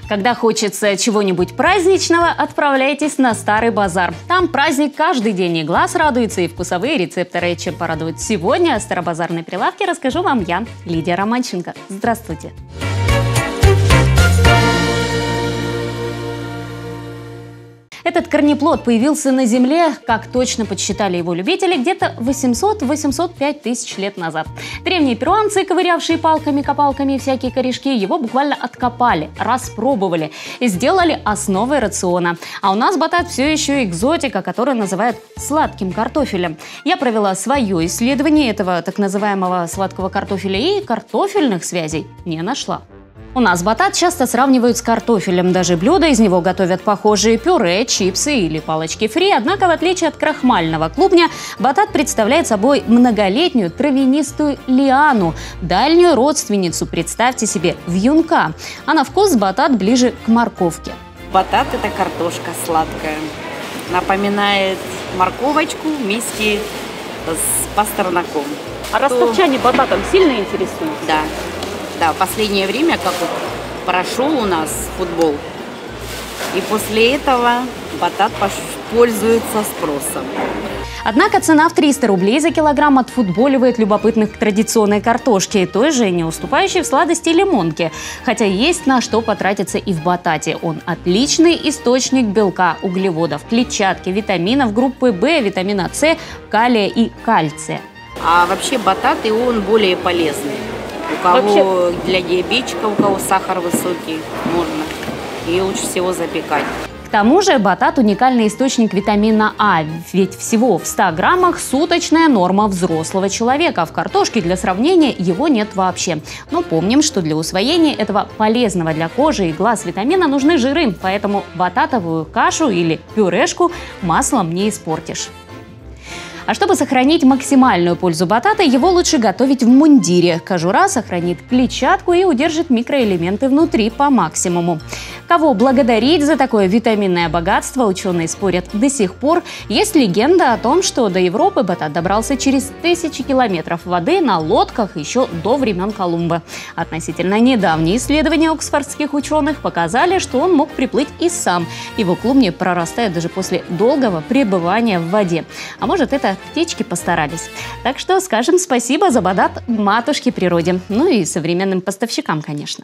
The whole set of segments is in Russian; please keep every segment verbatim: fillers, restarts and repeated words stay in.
Когда хочется чего-нибудь праздничного, отправляйтесь на Старый базар. Там праздник каждый день, и глаз радуется, и вкусовые рецепторы. Чем порадуют сегодня о старобазарной прилавке, расскажу вам я, Лидия Романченко. Здравствуйте! Этот корнеплод появился на Земле, как точно подсчитали его любители, где-то восемьсот — восемьсот пять тысяч лет назад. Древние перуанцы, ковырявшие палками-копалками всякие корешки, его буквально откопали, распробовали и сделали основой рациона. А у нас батат все еще экзотика, которую называют сладким картофелем. Я провела свое исследование этого так называемого сладкого картофеля и картофельных связей не нашла. У нас батат часто сравнивают с картофелем. Даже блюда из него готовят похожие: пюре, чипсы или палочки фри. Однако, в отличие от крахмального клубня, батат представляет собой многолетнюю травянистую лиану, дальнюю родственницу, представьте себе, вьюнка. А на вкус батат ближе к морковке. Батат – это картошка сладкая. Напоминает морковочку вместе с пастернаком. А ростовчане бататом сильно интересуются? Да. Да, в последнее время, как вот прошел у нас футбол, и после этого батат пользуется спросом. Однако цена в триста рублей за килограмм отфутболивает любопытных к традиционной картошке, той же не уступающей в сладости лимонке. Хотя есть на что потратиться и в батате. Он отличный источник белка, углеводов, клетчатки, витаминов группы В, витамина С, калия и кальция. А вообще батат и он более полезный. У кого Вообще... для диабетчика, у кого сахар высокий, можно. И лучше всего запекать. К тому же батат – уникальный источник витамина А, ведь всего в ста граммах суточная норма взрослого человека. А в картошке, для сравнения, его нет вообще. Но помним, что для усвоения этого полезного для кожи и глаз витамина нужны жиры, поэтому бататовую кашу или пюрешку маслом не испортишь. А чтобы сохранить максимальную пользу батата, его лучше готовить в мундире. Кожура сохранит клетчатку и удержит микроэлементы внутри по максимуму. Кого благодарить за такое витаминное богатство, ученые спорят до сих пор. Есть легенда о том, что до Европы батат добрался через тысячи километров воды на лодках еще до времен Колумба. Относительно недавние исследования оксфордских ученых показали, что он мог приплыть и сам. Его клубни прорастают даже после долгого пребывания в воде. А может, это птички постарались. Так что скажем спасибо за батат матушке природе. Ну и современным поставщикам, конечно.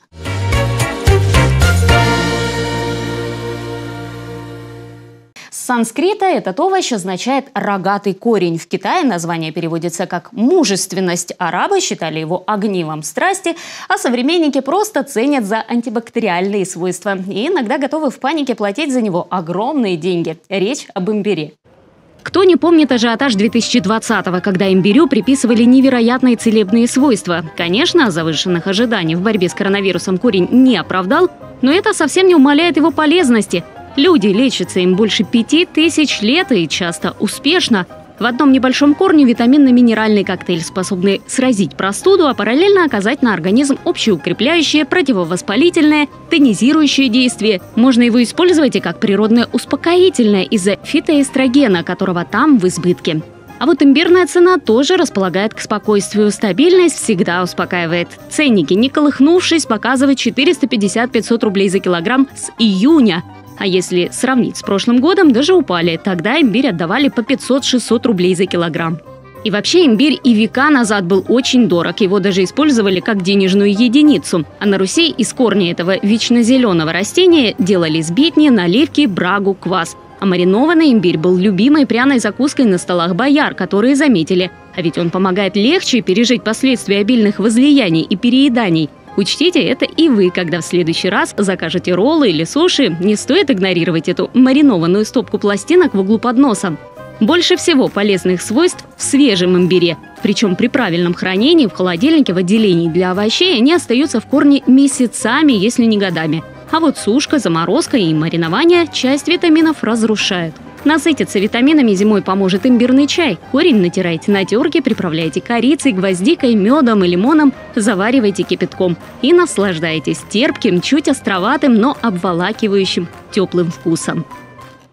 С санскрита этот овощ означает «рогатый корень». В Китае название переводится как «мужественность». Арабы считали его огнивом страсти, а современники просто ценят за антибактериальные свойства и иногда готовы в панике платить за него огромные деньги. Речь об имбире. Кто не помнит ажиотаж две тысячи двадцатого, когда имбирю приписывали невероятные целебные свойства? Конечно, завышенных ожиданий в борьбе с коронавирусом корень не оправдал, но это совсем не умаляет его полезности. Люди лечатся им больше пяти тысяч лет и часто успешно. В одном небольшом корне витаминно-минеральный коктейль, способный сразить простуду, а параллельно оказать на организм общеукрепляющее, противовоспалительное, тонизирующее действие. Можно его использовать и как природное успокоительное из-за фитоэстрогена, которого там в избытке. А вот имбирная цена тоже располагает к спокойствию. Стабильность всегда успокаивает. Ценники, не колыхнувшись, показывают четыреста пятьдесят — пятьсот рублей за килограмм с июня. А если сравнить с прошлым годом, даже упали. Тогда имбирь отдавали по пятьсот — шестьсот рублей за килограмм. И вообще имбирь и века назад был очень дорог. Его даже использовали как денежную единицу. А на Руси из корня этого вечно зеленого растения делали сбитни, наливки, брагу, квас. А маринованный имбирь был любимой пряной закуской на столах бояр, которые заметили. А ведь он помогает легче пережить последствия обильных возлияний и перееданий. Учтите это и вы, когда в следующий раз закажете роллы или суши. Не стоит игнорировать эту маринованную стопку пластинок в углу подноса. Больше всего полезных свойств в свежем имбире. Причем при правильном хранении в холодильнике в отделении для овощей они остаются в корне месяцами, если не годами. А вот сушка, заморозка и маринование часть витаминов разрушают. Насытиться витаминами зимой поможет имбирный чай. Корень натирайте на терке, приправляйте корицей, гвоздикой, медом и лимоном, заваривайте кипятком и наслаждайтесь терпким, чуть островатым, но обволакивающим теплым вкусом.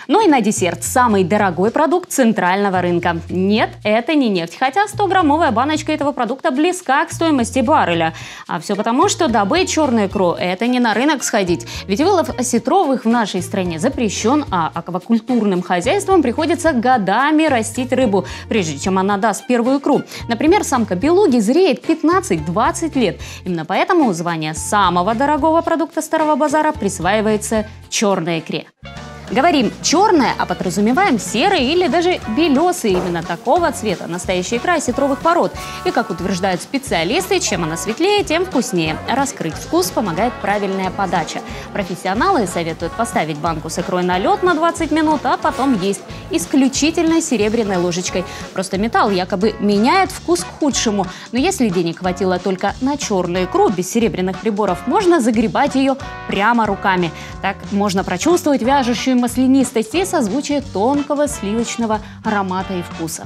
Ну и на десерт самый дорогой продукт центрального рынка. Нет, это не нефть, хотя сто-граммовая баночка этого продукта близка к стоимости барреля. А все потому, что добыть черную икру – это не на рынок сходить. Ведь вылов осетровых в нашей стране запрещен, а аквакультурным хозяйствам приходится годами растить рыбу, прежде чем она даст первую икру. Например, самка белуги зреет пятнадцать-двадцать лет. Именно поэтому звание самого дорогого продукта Старого базара присваивается черной икре. Говорим черная, а подразумеваем серый или даже белесый, именно такого цвета настоящая икра осетровых пород. И, как утверждают специалисты, чем она светлее, тем вкуснее. Раскрыть вкус помогает правильная подача. Профессионалы советуют поставить банку с икрой на лед на двадцать минут, а потом есть исключительно серебряной ложечкой. Просто металл якобы меняет вкус к худшему. Но если денег хватило только на черную икру без серебряных приборов, можно загребать ее прямо руками. Так можно прочувствовать вяжущую маслянистость и созвучие тонкого сливочного аромата и вкуса.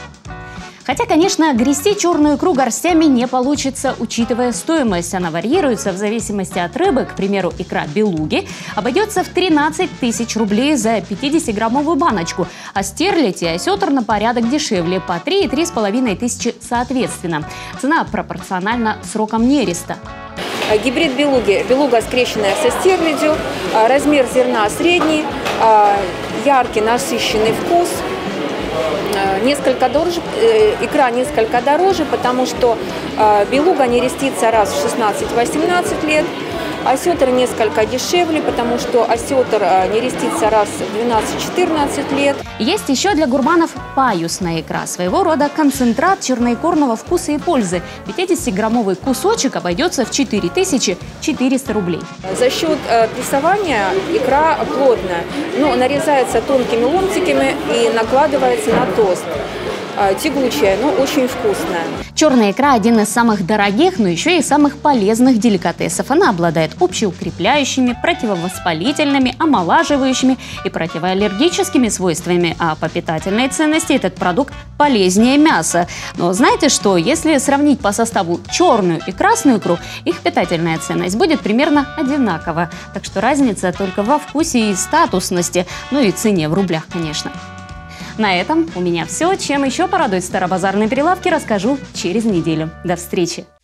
Хотя, конечно, грести черную икру горстями не получится, учитывая стоимость. Она варьируется в зависимости от рыбы. К примеру, икра белуги обойдется в тринадцать тысяч рублей за пятидесятиграммовую баночку, а стерлядь и осетр на порядок дешевле – по три и три с половиной тысячи соответственно. Цена пропорциональна срокам нереста. Гибрид белуги. Белуга скрещенная со стерлядью, размер зерна средний, яркий насыщенный вкус. Несколько дороже, икра несколько дороже, потому что белуга нерестится раз в шестнадцать-восемнадцать лет. Осетр несколько дешевле, потому что осетр нерестится раз в двенадцать-четырнадцать лет. Есть еще для гурманов паюсная икра, своего рода концентрат черноикорного вкуса и пользы. пятидесятиграммовый кусочек обойдется в четыре тысячи четыреста рублей. За счет э, прессования икра плотная, но нарезается тонкими ломтиками и накладывается на тост. Тягучая, но очень вкусная. Черная икра – один из самых дорогих, но еще и самых полезных деликатесов. Она обладает общеукрепляющими, противовоспалительными, омолаживающими и противоаллергическими свойствами. А по питательной ценности этот продукт полезнее мяса. Но знаете что? Если сравнить по составу черную и красную икру, их питательная ценность будет примерно одинакова. Так что разница только во вкусе и статусности, ну и цене в рублях, конечно. На этом у меня все. Чем еще порадует старобазарные прилавки, расскажу через неделю. До встречи!